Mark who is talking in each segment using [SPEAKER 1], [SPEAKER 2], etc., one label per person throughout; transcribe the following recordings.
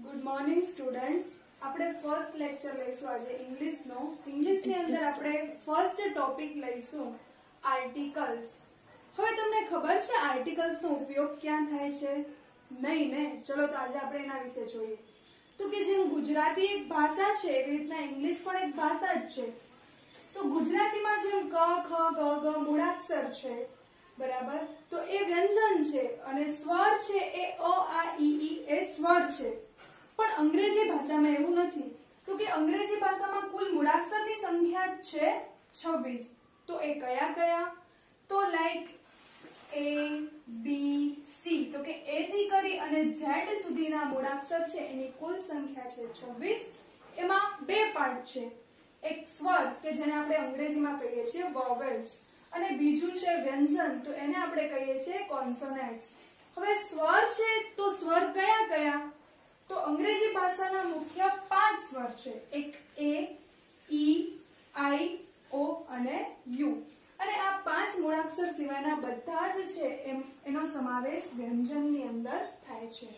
[SPEAKER 1] Good morning students. આપણે first lecture લઈશું આજે ઇંગ્લિશનો. ઇંગ્લિશની અંદર આપણે ફર્સ્ટ ટોપિક લઈશું આર્ટિકલ્સ. હવે તમને ખબર છે આર્ટિકલ્સનો ઉપયોગ ક્યાં થાય છે? નહીં ને? ચલો તો આજે આપણે એના વિશે જોઈએ. તો કે જેમ ગુજરાતી એક ભાષા છે એવી રીતના ઇંગ્લિશ પણ એક ભાષા જ છે. તો ગુજરાતીમાં જેમ ક ખ ગ ગ મૂળાક્ષર છે, બરાબર, તો એ વ્યંજન છે અને સ્વર છે એ અ આ ઈ એ સ્વર છે. પણ અંગ્રેજી ભાષામાં એવું નથી. તો કે અંગ્રેજી ભાષામાં કુલ મૂળાક્ષરની સંખ્યા છે 26. તો એ કયા કયા? તો લાઈક A, B, C. તો કે A થી કરી અને Z સુધીના મૂળાક્ષર છે એની કુલ સંખ્યા છે 26. એમાં બે પાર્ટ છે. એક સ્વર કે જેને આપણે અંગ્રેજીમાં કહીએ છીએ વોવેલ્સ, અને બીજું છે વ્યંજન, તો એને આપણે કહીએ છીએ કોન્સોનન્ટ્સ. હવે સ્વર છે તો સ્વર કયા કયા? તો અંગ્રેજી ભાષાના મુખ્ય 5 સ્વર છે. એક A, E, I, O અને U. અને આ 5 મૂળાક્ષર સિવાયના બધા જ છે એનો સમાવેશ વ્યંજનની અંદર થાય છે.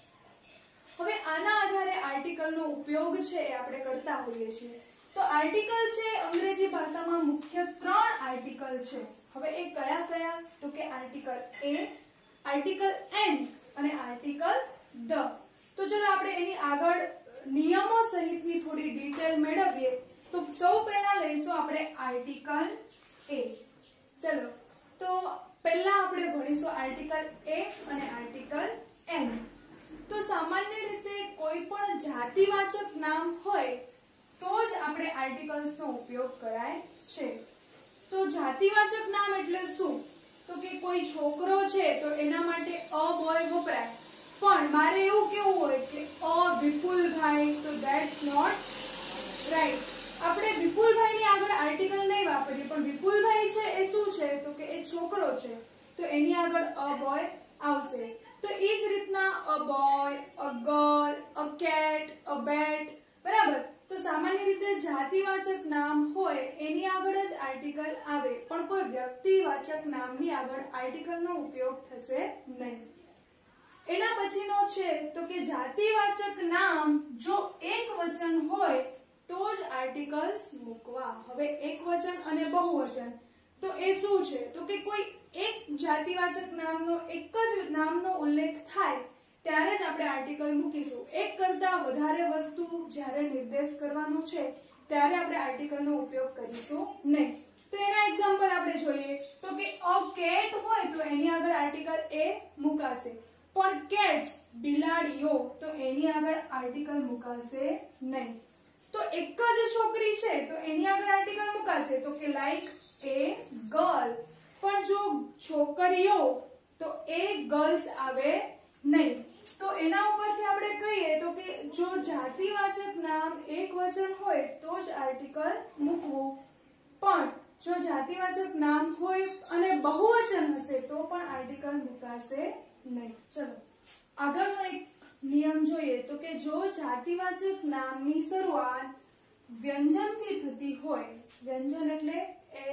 [SPEAKER 1] હવે આના આધારે આર્ટિકલનો ઉપયોગ છે એ આપણે કરતા હોઈએ છીએ. તો આર્ટિકલ છે અંગ્રેજી ભાષામાં મુખ્ય 3 આર્ટિકલ છે. હવે એ કયા કયા? તો કે આર્ટિકલ A, આર્ટિકલ N અને આર્ટિકલ ધ. તો ચલો આપણે એની આગળ નિયમો સહિતની થોડી ડિટેલ મેળવીએ. તો સૌ પહેલા લઈશું આપણે આર્ટિકલ A. ચલો તો પહેલા આપણે ભણીશું આર્ટિકલ A અને આર્ટિકલ N. તો સામાન્ય રીતે કોઈ પણ જાતિવાચક નામ હોય તો જ આપણે આર્ટિકલ્સનો ઉપયોગ કરાય છે. તો જાતિવાચક નામ એટલે શું? તો કે કોઈ છોકરો છે તો એના માટે અ બોય વપરાય. પણ મારે એવું કેવું હોય કે અ વિપુલભાઈ, તો ધેટ્સ નોટ રાઈટ. આપણે વિપુલભાઈની આગળ આર્ટિકલ નહીં વાપરીએ, પણ વિપુલભાઈ છે એ શું છે? તો કે એ છોકરો છે, તો એની આગળ અ બોય આવશે. તો એ જ રીતના a boy, a girl, a cat, a bat, બરાબર. તો સામાન્ય રીતે જાતિવાચક નામ હોય એની આગળ જ આર્ટિકલ આવે, પણ કોઈ વ્યક્તિવાચક નામની આગળ આર્ટિકલનો ઉપયોગ થશે નહીં. એના પછીનો છે તો કે જાતિવાચક નામ જો એક વચન હોય તો જ આર્ટિકલ્સ મૂકવા. હવે એક વચન અને બહુવચન તો એ શું છે? તો કે કોઈ એક જાતિવાચક નામનો એક જ નામનો ઉલ્લેખ થાય ત્યારે જ આપણે આર્ટિકલ મૂકીશું. એક કરતા વધારે વસ્તુ જ્યારે નિર્દેશ કરવાનો છે ત્યારે આપણે આર્ટિકલનો ઉપયોગ કરીશું નહીં. તો એના એક્ઝામ્પલ આપણે જોઈએ. તો કે અ કેટ હોય તો એની આગળ આર્ટિકલ એ મુકાશે. પણ કેટ્સ બિલાડીઓ, તો એની આગળ આર્ટિકલ મુકાશે નહીં. તો એક જ છોકરી છે તો એની આગળ આર્ટિકલ મુકાશે. તો કે લાઈક એ ગર્લ. પણ જો છોકરીઓ તો એ ગર્લ્સ આવે નહીં. તો એના ઉપરથી આપણે કહીએ તો કે જો જાતિવાચક નામ એક વચન હોય તો જ આર્ટિકલ મૂકવું, પણ જો જાતિવાચક નામ હોય અને બહુવચન હશે તો પણ આર્ટિકલ મુકાશે નહીં. ચલો આગળનો એક નિયમ જોઈએ. તો કે જો જાતિવાચક નામની શરૂઆત વ્યંજનથી થતી હોય, વ્યંજન એટલે એ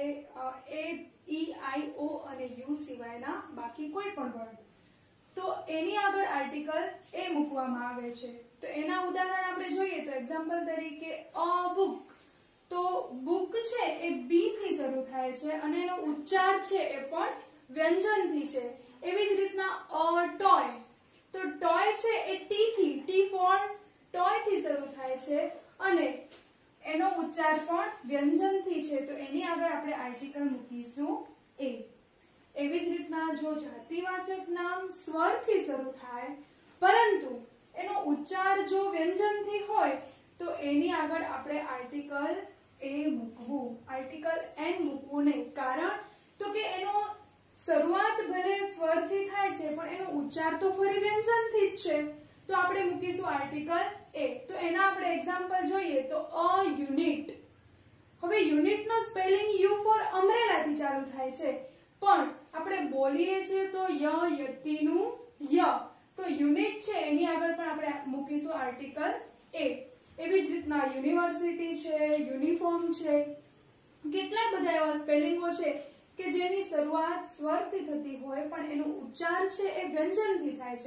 [SPEAKER 1] ઈ આઈ ઓ અને યુ સિવાયના બાકી કોઈ પણ વર્ડ, તો એની આગળ આર્ટિકલ એ મૂકવામાં આવે છે. તો એના ઉદાહરણ આપણે જોઈએ. તો એક્ઝામ્પલ તરીકે અ બુક. તો બુક છે એ બી થી શરૂ થાય છે અને એનો ઉચ્ચાર છે એ પણ વ્યંજનથી છે. એવી જ રીતના અ ટોય. તો ટોય છે એ ટી ફોર ટોય થી શરૂ થાય છે અને એનો ઉચ્ચાર પણ વ્યંજનથી છે, તો એની આગળ આપણે આર્ટિકલ મૂકીશું એ. એવી જ રીતના જો જાતિવાચક નામ સ્વરથી શરૂ થાય પરંતુ એનો ઉચ્ચાર જો વ્યંજનથી હોય તો એની આગળ આપણે આર્ટિકલ એ મૂકવું, આર્ટિકલ એન મૂકવું નહીં. કારણ તો કે એનો શરૂઆત ભલે સ્વરથી થાય છે પણ એનો ઉચ્ચાર તો ફરી વ્યંજનથી જ છે, તો આપણે મૂકીશું આર્ટિકલ એ. તો એના આપણે એક્ઝામ્પલ જોઈએ. તો અ યુનિટ. હવે યુનિટનો સ્પેલિંગ યુ ફોર અમરેલાથી ચાલુ થાય છે, પણ આપણે બોલીએ છીએ તો યતિનું ય, તો યુનિટ છે એની આગળ પણ આપણે મૂકીશું આર્ટિકલ એ. એવી જ રીતના યુનિવર્સિટી છે, યુનિફોર્મ છે, કેટલા બધા એવા સ્પેલિંગો છે કે જેની શરૂઆત સ્વરથી થતી હોય પણ એનો ઉચ્ચાર છે એ વ્યંજનથી થાય છે, તો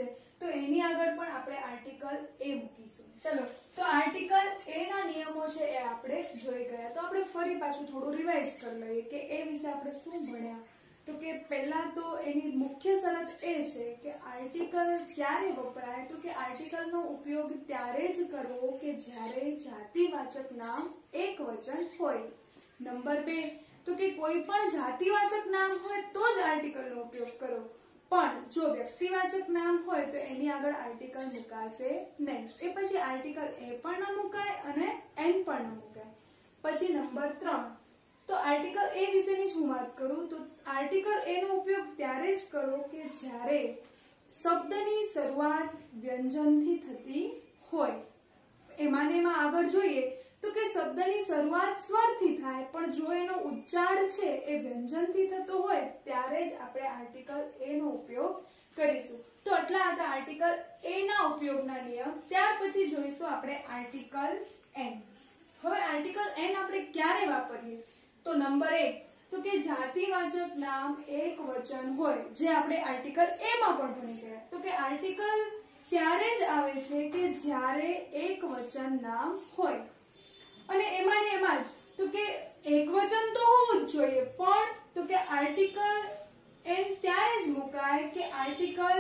[SPEAKER 1] તો એની આગળ પણ આપણે આર્ટિકલ એ મૂકીશું. ચલો, તો આર્ટિકલ એ ના નિયમો છે એ આપણે જોઈ ગયા. તો આપણે ફરી પાછું થોડું રિવાઇઝ કરી લઈએ કે એ વિશે આપણે શું ભણ્યા. તો કે પહેલા તો એની મુખ્ય શરત એ છે કે આર્ટિકલ ક્યારે વપરાય, તો કે આર્ટિકલનો ઉપયોગ ત્યારે જ કરવો કે જ્યારે જાતિવાચક નામ એકવચન હોય. નંબર 2, તો કે કોઈ પણ જાતિવાચક નામ હોય તો જ આર્ટિકલનો ઉપયોગ કરો, પણ જો વ્યક્તિવાચક નામ હોય તો એની આગળ આર્ટિકલ મુકાશે નહીં. એ પછી આર્ટિકલ એ પણ ન મુકાય અને એન પણ ન મુકાય. પછી નંબર 3, તો આર્ટિકલ એ વિશેની જ હું વાત કરું તો આર્ટિકલ એ નો ઉપયોગ ત્યારે જ કરો કે જ્યારે શબ્દની શરૂઆત વ્યંજનથી થતી હોય. એમાં આગળ જોઈએ તો કે શબ્દની શરૂઆત સ્વરથી થાય, પણ જો એનો ઉચ્ચાર છે એ વ્યંજનથી થતો હોય ત્યારે જ આપણે આર્ટિકલ એ નો ઉપયોગ કરીશું. તો આટલા હતા આર્ટિકલ એ ના ઉપયોગના નિયમ. ત્યાર પછી જોઈશું આપણે આર્ટિકલ એન. હવે આર્ટિકલ એન આપણે ક્યારે વાપરીએ, તો નંબર 1, તો કે જાતિવાચક નામ એકવચન હોય, જે આપણે આર્ટિકલ એ માં પણ ભણી ગયા. તો કે આર્ટિકલ ત્યારે જ આવે છે કે જ્યારે એકવચન નામ હોય. અને એમાં જ તો કે એકવચન તો હોવું જ જોઈએ, પણ તો કે આર્ટિકલ એન ત્યારે જ મુકાય કે આર્ટિકલ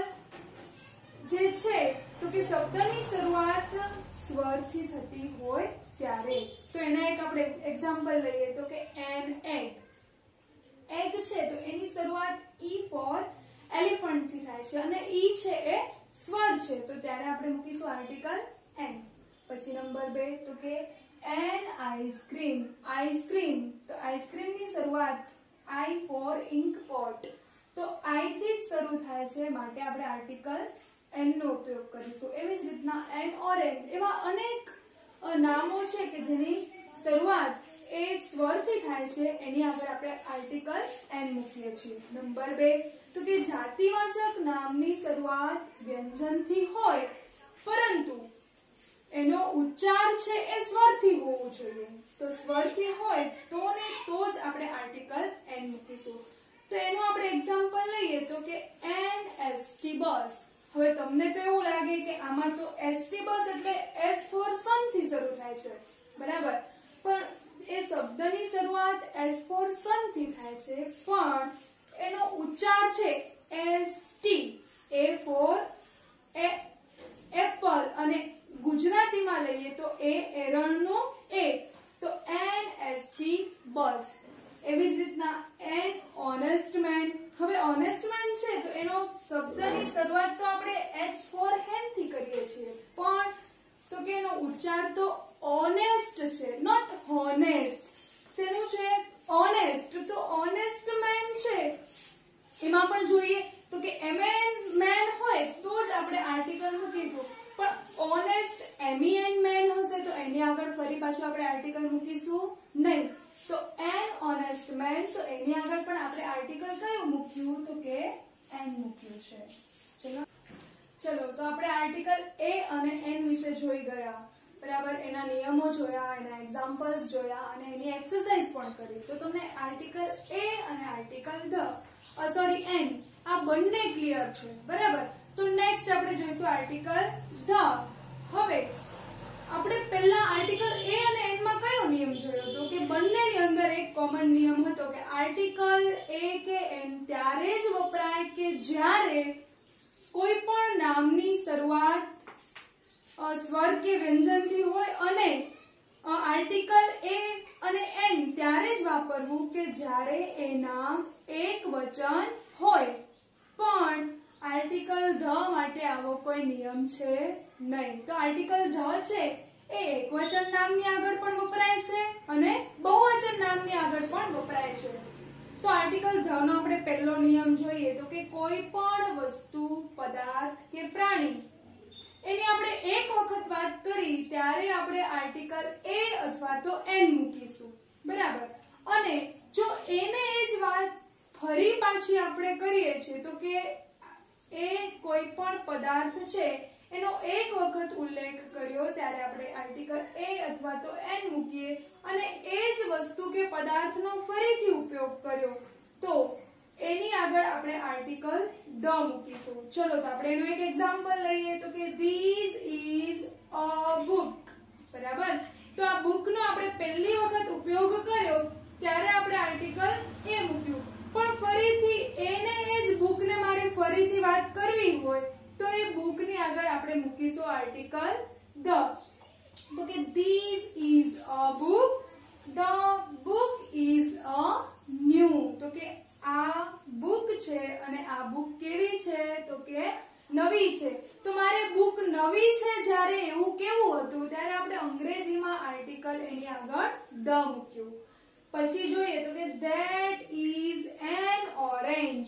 [SPEAKER 1] જે છે તો કે શબ્દની શરૂઆત સ્વરથી થતી હોય ત્યારે જ. તો એના એક આપણે એક્ઝામ્પલ લઈએ તો કે એન એગ. એગ છે તો એની શરૂઆત ઈ ફોર એલિફન્ટ થી થાય છે અને ઈ છે એ સ્વર છે, તો ત્યારે આપણે મૂકીશું આર્ટિકલ એન. પછી નંબર 2, તો કે એન આઈસ્ક્રીમ. આઈસ્ક્રીમ તો આઈસ્ક્રીમ ની શરૂઆત આઈ ફોર ઇન્ક પોટ, તો આઈ થી જ શરૂ થાય છે, માટે આપણે આર્ટિકલ એન નો ઉપયોગ કરીશું. એવી જ રીતના એન ઓરેન્જ. એવા અનેક નામો છે કે જેની શરૂઆત એ સ્વરથી થાય છે, એની આગળ આપણે આર્ટિકલ એન મૂકીએ છીએ. નંબર 2, તો કે જાતિવાચક નામની શરૂઆત વ્યંજનથી હોય પરંતુ એનો ઉચ્ચાર છે એ સ્વરથી હોવું જોઈએ. તો સ્વરથી હોય તો ને તો જ આપણે આર્ટિકલ એન મૂકીશું. તો એનું આપણે એક્ઝામ્પલ લઈએ તો કે એન એસટી બસ. હવે તમને તો એવું લાગે કે આમાં તો એસટી બસ એટલે એસ ફોર સન થી શરૂ થાય છે, બરાબર, પણ એ શબ્દની શરૂઆત એસ ફોર સન થી થાય છે, પણ એનો ઉચ્ચાર છે એસટી, એ ફોર એપલ, અને ગુજરાતીમાં લઈએ તો એ એરણનો એ, તો એન એસટી બસ. એવી જ રીતના એન ઓનેસ્ટ મેન. હવે ઓનેસ્ટ મેન છે તો એનો શબ્દની શરૂઆત તો આપણે એચ ફોર હેન થી કરીએ છીએ, પણ તો કે એનો ઉચ્ચાર તો ઓનેસ્ટ છે, નોટ હોનેસ્ટ. શેનું છે? ઓનેસ્ટ. તો ઓનેસ્ટ મેન છે એમાં પણ જોઈએ તો કે એમએન મેન હોય તો જ આપણે આર્ટિકલ મૂકીશું, પણ ઓનેસ્ટ એમઈએન મેન હશે તો એની આગળ ફરી પાછું આપણે આર્ટિકલ મૂકીશું નહીં. તો એન ઓનેસ્ટ મેન, તો એની આગળ પણ આપણે આર્ટિકલ કયું મૂક્યું, તો કે એન મૂક્યું છે. ચલો, તો આપણે આર્ટિકલ એ અને એન વિશે જોઈ ગયા, બરાબર. એના નિયમો જોયા, એના એક્ઝામ્પલ્સ જોયા અને એની એક્સરસાઇઝ પણ કરી. તો તમને આર્ટિકલ એ અને આર્ટિકલ એન આ બંને ક્લિયર છે, બરાબર. તો નેક્સ્ટ આપણે જોઈશું આર્ટિકલ ધ. હવે આપણે પહેલા આર્ટિકલ એ અને એન માં કયો નિયમ જોયો હતો કે બંનેની અંદર એક કોમન નિયમ હતો કે આર્ટિકલ એ કે એન ત્યારે જ વપરાય કે જ્યારે કોઈ પણ નામની શરૂઆત સ્વર કે વ્યંજનથી હોય, અને આર્ટિકલ એ અને એન ત્યારે જ વાપરવું કે જ્યારે એ નામ એક વચન હોય, પણ આર્ટિકલ ધ માટે આવો કોઈ નિયમ છે નહીં. તો આર્ટિકલ ધ છે એ એકવચન નામની આગળ પણ વપરાય છે અને બહુવચન નામની આગળ પણ વપરાય છે. તો આર્ટિકલ ધ નો આપણે પહેલો નિયમ જોઈએ તો કે કોઈ પણ વસ્તુ, પદાર્થ કે પ્રાણી એની આપણે એક વખત વાત કરી ત્યારે આપણે આર્ટિકલ એ અથવા તો એન મૂકીશું, બરાબર. અને જો એને એ જ વાત ફરી પાછી આપણે કરીએ છીએ તો કે એ કોઈ પણ પદાર્થ છે એનો એક વખત ઉલ્લેખ કર્યો ત્યારે આપણે આર્ટિકલ એ અથવા તો એન મૂકીએ, અને એ જ વસ્તુ કે પદાર્થનો ફરીથી ઉપયોગ કર્યો તો એની આગળ આપણે આર્ટિકલ ધ મૂકીશું. ચલો તો આપણે એનું એક એક્ઝામ્પલ લઈએ તો કે ધીસ ઇઝ અ બુક. બરાબર. તો આ બુક નો આપણે પહેલી વખત ઉપયોગ કર્યો ત્યારે આપણે આર્ટિકલ એ મૂક્યું, પણ ફરીથી એને એ જ બુક ને મારે ફરીથી વાત કરવી હોય તો એ બુક ની આગળ આપણે મૂકીશું આર્ટિકલ ધ. તો કે this is a book, the book is a new. તો કે આ બુક છે અને આ બુક કેવી છે તો કે નવી છે. તો મારે બુક નવી છે જ્યારે એવું કેવું હતું ત્યારે આપણે અંગ્રેજીમાં આર્ટિકલ એની આગળ ધ મૂક્યું. પછી જોઈએ તો કે that is an orange.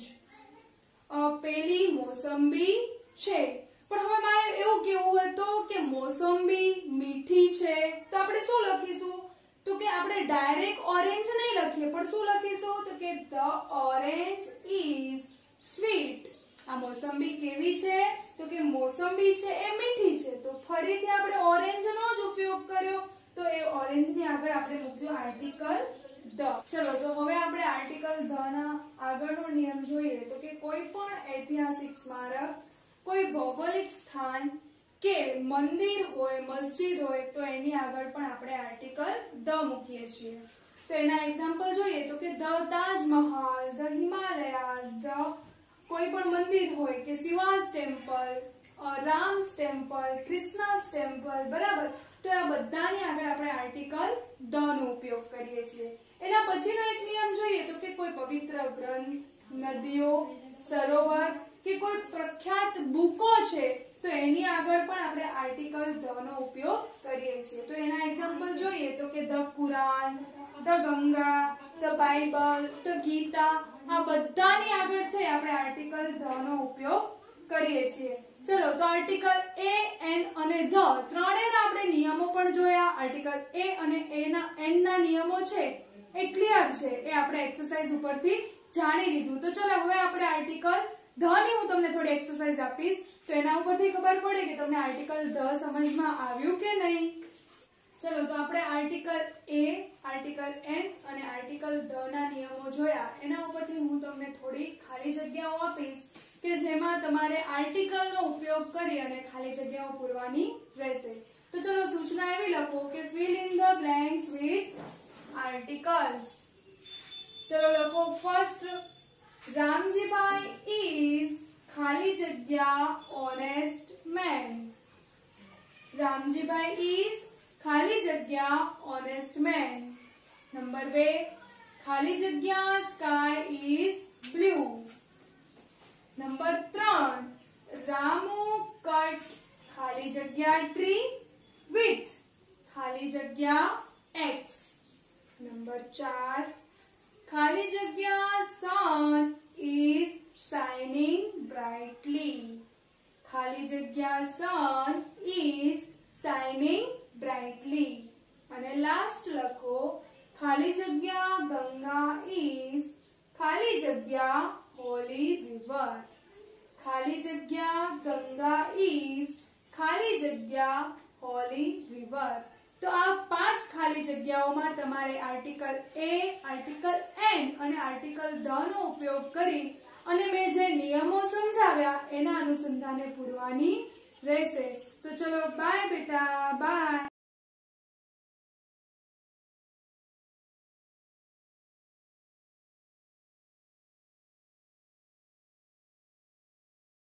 [SPEAKER 1] પેલી મોસંબી છે. પણ હવે મારે એવું કેવું હતું કે મોસંબી મીઠી છે તો આપણે શું લખીશું તો કે આપણે ડાયરેક્ટ ઓરેન્જ નહીં લખીએ પણ શું લખીશું તો કે the orange is sweet. આ મોસંબી કેવી છે તો કે મોસંબી છે એ મીઠી છે. તો ફરીથી આપણે ઓરેન્જ નો જ ઉપયોગ કર્યો તો એ ઓરેન્જ ની આગળ આપણે મૂક્યું આર્ટિકલ ધ. ચલો તો હવે આપણે આર્ટિકલ ધ ના આગળનો નિયમ જોઈએ તો કે કોઈ પણ ઐતિહાસિક સ્મારક, કોઈ ભૌગોલિક સ્થાન કે મંદિર હોય, મસ્જિદ હોય તો એની આગળ પણ આપણે આર્ટિકલ ધ મૂકીએ છીએ. તો એના એક્ઝામ્પલ જોઈએ તો કે the Taj Mahal, the Himalayas, the કોઈ પણ મંદિર હોય કે Shiva's temple, Ram's temple, Krishna's temple. બરાબર. તો આ બધાની આગળ આપણે આર્ટિકલ ધ નો ઉપયોગ કરીએ છીએ. એના પછીનો એક નિયમ જોઈએ તો કે કોઈ પવિત્ર ગ્રંથ, નદીઓ, સરોવર કે કોઈ પ્રખ્યાત બુકો છે તો એની આગળ પણ આપણે આર્ટિકલ ધ નો ઉપયોગ કરીએ છીએ. તો એના એક્ઝામ્પલ જોઈએ તો કે the Quran, the Ganga, the Bible, the Gita. આ બધાની આગળ છે આપણે આર્ટિકલ ધ નો ઉપયોગ કરીએ છીએ. ચલો તો આર્ટિકલ એ, એન અને ધ ત્રણેયના આપણે નિયમો પણ જોયા. આર્ટિકલ એ અને એન ના નિયમો છે એ ક્લિયર છે, એ આપણે એક્સરસાઇઝ ઉપરથી જાણી લીધું. તો ચલો હવે આપણે આર્ટિકલ ધ ની હું તમને થોડી એક્સરસાઇઝ આપીશ તો એના ઉપરથી ખબર પડે કે તમને આર્ટિકલ ધ સમજમાં આવ્યું કે નહીં. ચલો તો આપણે આર્ટિકલ એ, આર્ટિકલ એન અને આર્ટિકલ ધ ના નિયમો જોયા. એના ઉપરથી હું તમને થોડી ખાલી જગ્યાઓ આપીશ કે જેમાં તમારે આર્ટિકલ નો ઉપયોગ કરી અને ખાલી જગ્યાઓ પૂરવાની રહેશે. તો ચલો સૂચના એવી લખો કે fill in the blanks with articles. ચલો લખો ફર્સ્ટ રામજીભાઈ is ખાલી જગ્યા honest man. રામજીભાઈ is ખાલી જગ્યા honest man. નંબર 2 ખાલી જગ્યા sky is blue. Number 3 Ramu cut ખાલી જગ્યા tree with ખાલી જગ્યા x. નંબર 4 ખાલી જગ્યા sun is shining brightly. ખાલી જગ્યા sun is shining brightly. અને લાસ્ટ લખો ખાલી જગ્યા ગંગા is ખાલી જગ્યા holy river. ખાલી જગ્યા ગંગા is ખાલી જગ્યા holy river. તો આ 5 ખાલી જગ્યાઓમાં તમારે આર્ટિકલ એ, આર્ટિકલ એન અને આર્ટિકલ ધ નો ઉપયોગ કરી અને મેં જે નિયમો સમજાવ્યા એના અનુસંધાને પૂરવાની રહેશે. તો ચલો બાય બેટા, બાય.